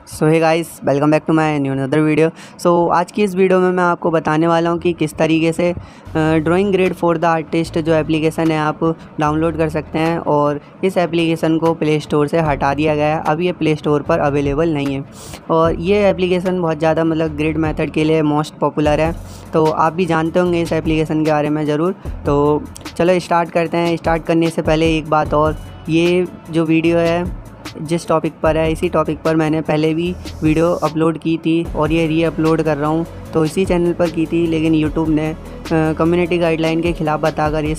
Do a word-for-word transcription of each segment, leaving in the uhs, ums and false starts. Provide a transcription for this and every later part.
So hey guys, welcome back to my new another video. So आज की इस video में मैं आपको बताने वाला हूँ कि किस तरीके से drawing grid for the artist जो एप्लीकेशन है आप डाउनलोड कर सकते हैं। और इस एप्लीकेशन को प्ले स्टोर से हटा दिया गया है, अब ये प्ले स्टोर पर अवेलेबल नहीं है। और ये एप्लीकेशन बहुत ज़्यादा मतलब ग्रिड मेथड के लिए मोस्ट पॉपुलर है, तो आप भी जानते होंगे इस एप्लीकेशन के बारे में ज़रूर। तो चलो स्टार्ट करते हैं। स्टार्ट करने से पहले एक बात और, ये जो वीडियो है जिस टॉपिक पर है, इसी टॉपिक पर मैंने पहले भी वीडियो अपलोड की थी और ये री अपलोड कर रहा हूँ। तो इसी चैनल पर की थी, लेकिन यूट्यूब ने कम्युनिटी गाइडलाइन के ख़िलाफ़ बताकर इस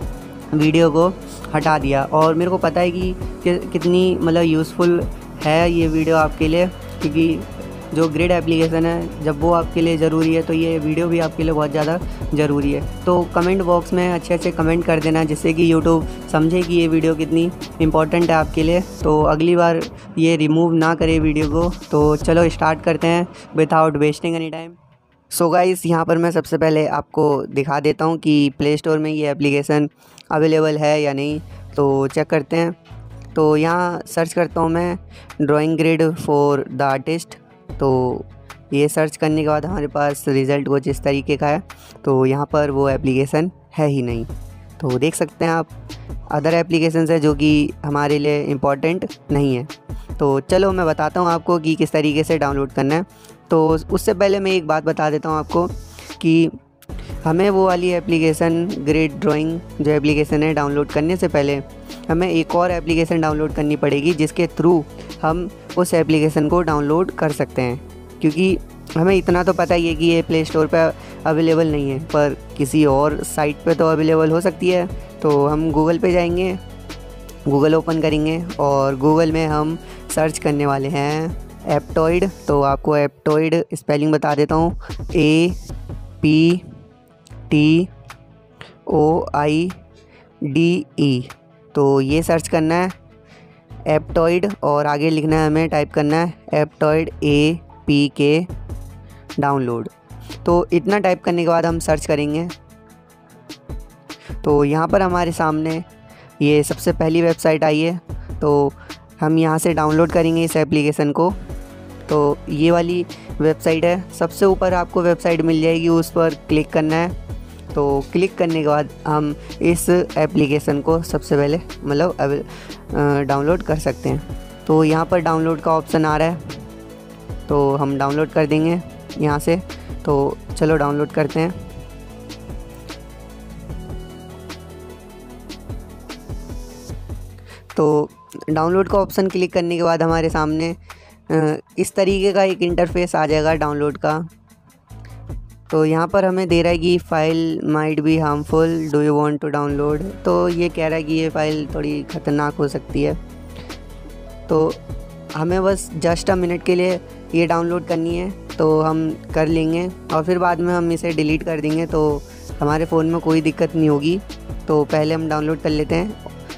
वीडियो को हटा दिया। और मेरे को पता है कि, कि कितनी मतलब यूज़फुल है ये वीडियो आपके लिए, क्योंकि जो ग्रिड एप्लीकेशन है जब वो आपके लिए ज़रूरी है तो ये वीडियो भी आपके लिए बहुत ज़्यादा ज़रूरी है। तो कमेंट बॉक्स में अच्छे अच्छे कमेंट कर देना, जिससे कि यूट्यूब समझे कि ये वीडियो कितनी इम्पोर्टेंट है आपके लिए, तो अगली बार ये रिमूव ना करे वीडियो को। तो चलो स्टार्ट करते हैं without wasting any time. So guys, यहाँ पर मैं सबसे पहले आपको दिखा देता हूँ कि प्ले स्टोर में ये एप्लीकेशन अवेलेबल है या नहीं, तो चेक करते हैं। तो यहाँ सर्च करता हूँ मैं drawing grid for the artist. तो ये सर्च करने के बाद हमारे पास रिज़ल्ट कुछ इस तरीके का है। तो यहाँ पर वो एप्लीकेशन है ही नहीं। तो देख सकते हैं आप, अदर एप्लीकेशन है जो कि हमारे लिए इम्पॉर्टेंट नहीं है। तो चलो मैं बताता हूँ आपको कि किस तरीके से डाउनलोड करना है। तो उससे पहले मैं एक बात बता देता हूँ आपको कि हमें वो वाली एप्लीकेशन ग्रिड ड्राइंग जो एप्लीकेशन है डाउनलोड करने से पहले हमें एक और एप्लीकेशन डाउनलोड करनी पड़ेगी, जिसके थ्रू हम उस एप्लीकेशन को डाउनलोड कर सकते हैं। क्योंकि हमें इतना तो पता ही है कि ये प्ले स्टोर पर अवेलेबल नहीं है, पर किसी और साइट पे तो अवेलेबल हो सकती है। तो हम गूगल पे जाएंगे, गूगल ओपन करेंगे और गूगल में हम सर्च करने वाले हैं एप्टॉइड। तो आपको एप्टॉइड स्पेलिंग बता देता हूँ, A P T O I D E. तो ये सर्च करना है एप्टॉइड और आगे लिखना है, हमें टाइप करना है Aptoide A P K download. तो इतना टाइप करने के बाद हम सर्च करेंगे तो यहाँ पर हमारे सामने ये सबसे पहली वेबसाइट आई है। तो हम यहाँ से डाउनलोड करेंगे इस एप्लीकेशन को। तो ये वाली वेबसाइट है, सबसे ऊपर आपको वेबसाइट मिल जाएगी, उस पर क्लिक करना है। तो क्लिक करने के बाद हम इस एप्लीकेशन को सबसे पहले मतलब डाउनलोड कर सकते हैं। तो यहाँ पर डाउनलोड का ऑप्शन आ रहा है, तो हम डाउनलोड कर देंगे यहाँ से। तो चलो डाउनलोड करते हैं। तो डाउनलोड का ऑप्शन क्लिक करने के बाद हमारे सामने इस तरीके का एक इंटरफेस आ जाएगा डाउनलोड का। तो यहाँ पर हमें दे रहा है कि file might be harmful, do you want to download. तो ये कह रहा है कि ये फ़ाइल थोड़ी ख़तरनाक हो सकती है। तो हमें बस जस्ट अ मिनट के लिए ये डाउनलोड करनी है, तो हम कर लेंगे और फिर बाद में हम इसे डिलीट कर देंगे, तो हमारे फ़ोन में कोई दिक्कत नहीं होगी। तो पहले हम डाउनलोड कर लेते हैं।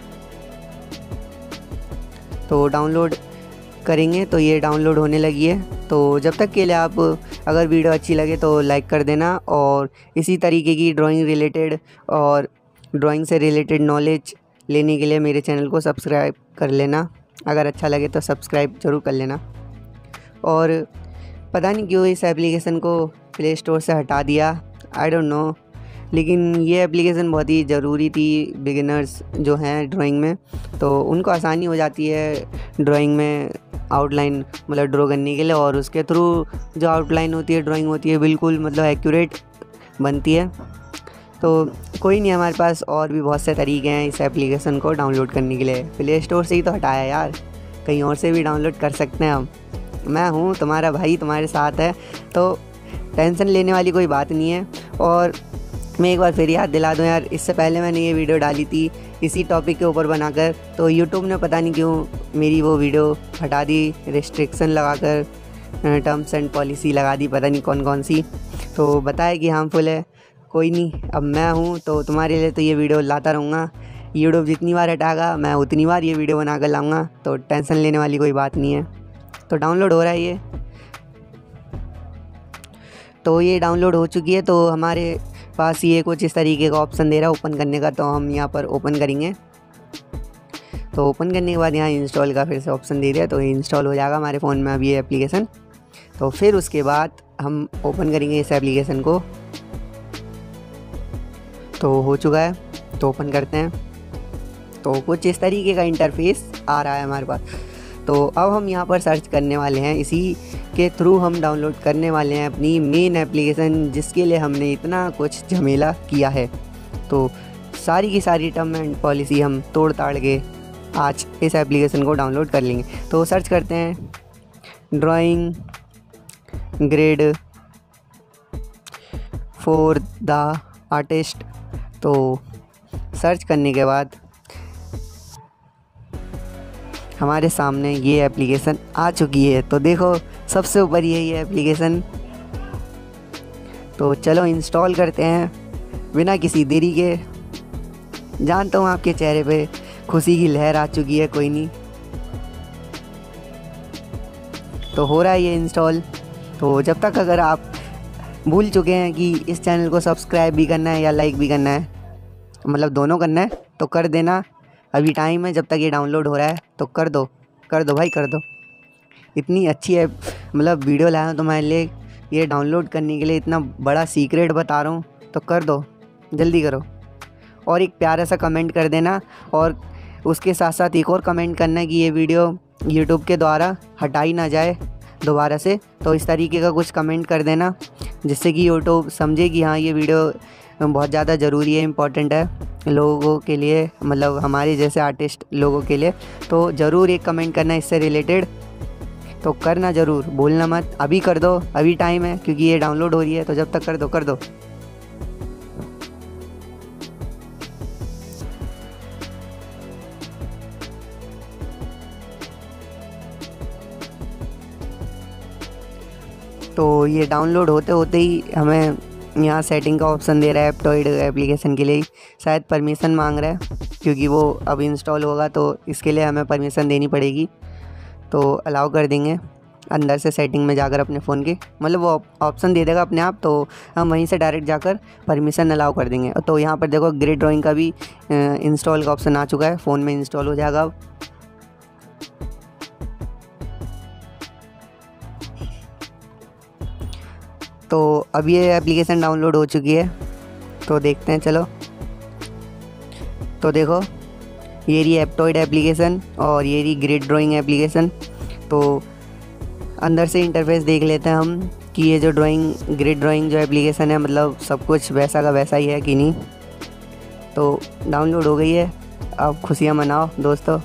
तो डाउनलोड करेंगे तो ये डाउनलोड होने लगी है। तो जब तक के लिए आप अगर वीडियो अच्छी लगे तो लाइक कर देना, और इसी तरीके की ड्राइंग रिलेटेड और ड्राइंग से रिलेटेड नॉलेज लेने के लिए मेरे चैनल को सब्सक्राइब कर लेना। अगर अच्छा लगे तो सब्सक्राइब ज़रूर कर लेना। और पता नहीं क्यों इस एप्लीकेशन को प्ले स्टोर से हटा दिया, आई डोंट नो, लेकिन ये एप्लीकेशन बहुत ही ज़रूरी थी बिगिनर्स जो हैं ड्राइंग में। तो उनको आसानी हो जाती है ड्राइंग में आउटलाइन मतलब ड्रॉ करने के लिए, और उसके थ्रू जो आउटलाइन होती है, ड्राइंग होती है, बिल्कुल मतलब एक्यूरेट बनती है। तो कोई नहीं, हमारे पास और भी बहुत से तरीके हैं इस एप्लीकेशन को डाउनलोड करने के लिए। प्ले स्टोर से ही तो हटाया यार, कहीं और से भी डाउनलोड कर सकते हैं हम। मैं हूँ तुम्हारा भाई, तुम्हारे साथ है, तो टेंशन लेने वाली कोई बात नहीं है। और मैं एक बार फिर याद दिला दूँ यार, इससे पहले मैंने ये वीडियो डाली थी इसी टॉपिक के ऊपर बनाकर, तो यूट्यूब ने पता नहीं क्यों मेरी वो वीडियो हटा दी, रिस्ट्रिक्शन लगाकर, टर्म्स एंड पॉलिसी लगा दी, पता नहीं कौन कौन सी। तो बताया कि हार्मफुल है। कोई नहीं, अब मैं हूँ तो तुम्हारे लिए तो ये वीडियो लाता रहूँगा। यूट्यूब जितनी बार हटाएगा मैं उतनी बार ये वीडियो बना कर लाऊँगा, तो टेंशन लेने वाली कोई बात नहीं है। तो डाउनलोड हो रहा है ये, तो ये डाउनलोड हो चुकी है। तो हमारे पास ये कुछ इस तरीके का ऑप्शन दे रहा है ओपन करने का, तो हम यहाँ पर ओपन करेंगे। तो ओपन करने के बाद यहाँ इंस्टॉल का फिर से ऑप्शन दे दिया, तो ये इंस्टॉल हो जाएगा हमारे फ़ोन में अभी ये एप्लीकेशन। तो फिर उसके बाद हम ओपन करेंगे इस एप्लीकेशन को। तो हो चुका है, तो ओपन करते हैं। तो कुछ इस तरीके का इंटरफेस आ रहा है हमारे पास। तो अब हम यहाँ पर सर्च करने वाले हैं, इसी के थ्रू हम डाउनलोड करने वाले हैं अपनी मेन एप्लीकेशन, जिसके लिए हमने इतना कुछ झमेला किया है। तो सारी की सारी टर्म एंड पॉलिसी हम तोड़ ताड़ के आज इस एप्लीकेशन को डाउनलोड कर लेंगे। तो सर्च करते हैं drawing grade for the artist. तो सर्च करने के बाद हमारे सामने ये एप्लीकेशन आ चुकी है। तो देखो सबसे ऊपर ये ये एप्लीकेशन। तो चलो इंस्टॉल करते हैं बिना किसी देरी के। जानता हूँ आपके चेहरे पे खुशी की लहर आ चुकी है, कोई नहीं। तो हो रहा है ये इंस्टॉल। तो जब तक अगर आप भूल चुके हैं कि इस चैनल को सब्सक्राइब भी करना है या लाइक भी करना है, मतलब दोनों करना है, तो कर देना। अभी टाइम है, जब तक ये डाउनलोड हो रहा है तो कर दो कर दो भाई कर दो। इतनी अच्छी है, मतलब वीडियो लाया हूँ तुम्हारे लिए, ये डाउनलोड करने के लिए इतना बड़ा सीक्रेट बता रहा हूँ, तो कर दो, जल्दी करो। और एक प्यारा सा कमेंट कर देना, और उसके साथ साथ एक और कमेंट करना कि ये वीडियो यूट्यूब के द्वारा हटाई ना जाए दोबारा से। तो इस तरीके का कुछ कमेंट कर देना, जिससे कि यूट्यूब समझे कि हाँ ये वीडियो बहुत ज़्यादा ज़रूरी है, इम्पॉर्टेंट है लोगों के लिए, मतलब हमारे जैसे आर्टिस्ट लोगों के लिए। तो ज़रूर एक कमेंट करना इससे रिलेटेड, तो करना ज़रूर, भूलना मत। अभी कर दो, अभी टाइम है, क्योंकि ये डाउनलोड हो रही है, तो जब तक कर दो कर दो। तो ये डाउनलोड होते होते ही हमें यहाँ सेटिंग का ऑप्शन दे रहा है एप्टॉइड एप्लीकेशन के लिए। शायद परमिशन मांग रहा है, क्योंकि वो अब इंस्टॉल होगा तो इसके लिए हमें परमिशन देनी पड़ेगी। तो अलाउ कर देंगे अंदर से सेटिंग में जाकर अपने फ़ोन के, मतलब वो ऑप्शन दे देगा अपने आप, तो हम वहीं से डायरेक्ट जाकर परमिशन अलाउ कर देंगे। तो यहाँ पर देखो ग्रेड ड्राइंग का भी इंस्टॉल का ऑप्शन आ चुका है, फ़ोन में इंस्टॉल हो जाएगा अब। तो अब ये एप्लीकेशन डाउनलोड हो चुकी है, तो देखते हैं चलो। तो देखो ये रही एप्टॉइड एप्लीकेशन और ये रही ग्रिड ड्राइंग एप्लीकेशन। तो अंदर से इंटरफेस देख लेते हैं हम कि ये जो ड्राइंग ग्रिड ड्राइंग जो एप्लीकेशन है, मतलब सब कुछ वैसा का वैसा ही है कि नहीं। तो डाउनलोड हो गई है, अब खुशियाँ मनाओ दोस्तों।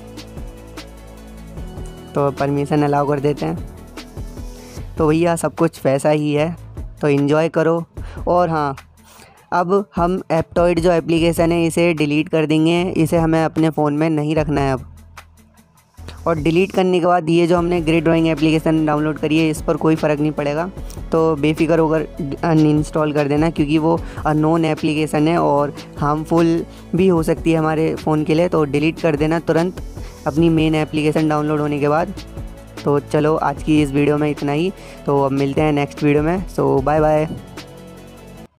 तो परमिशन अलाउ कर देते हैं। तो भैया सब कुछ वैसा ही है, तो इन्जॉय करो। और हाँ, अब हम एप्टॉइड जो एप्लीकेशन है इसे डिलीट कर देंगे, इसे हमें अपने फ़ोन में नहीं रखना है अब। और डिलीट करने के बाद ये जो हमने ग्रिड ड्राइंग एप्लीकेशन डाउनलोड करी है, इस पर कोई फ़र्क नहीं पड़ेगा। तो बेफिक्र होकर अनइंस्टॉल कर देना, क्योंकि वो अननोन एप्लीकेशन है और हार्मफुल भी हो सकती है हमारे फ़ोन के लिए। तो डिलीट कर देना तुरंत अपनी मेन एप्लीकेशन डाउनलोड होने के बाद। तो चलो आज की इस वीडियो में इतना ही, तो अब मिलते हैं नेक्स्ट वीडियो में। So bye bye.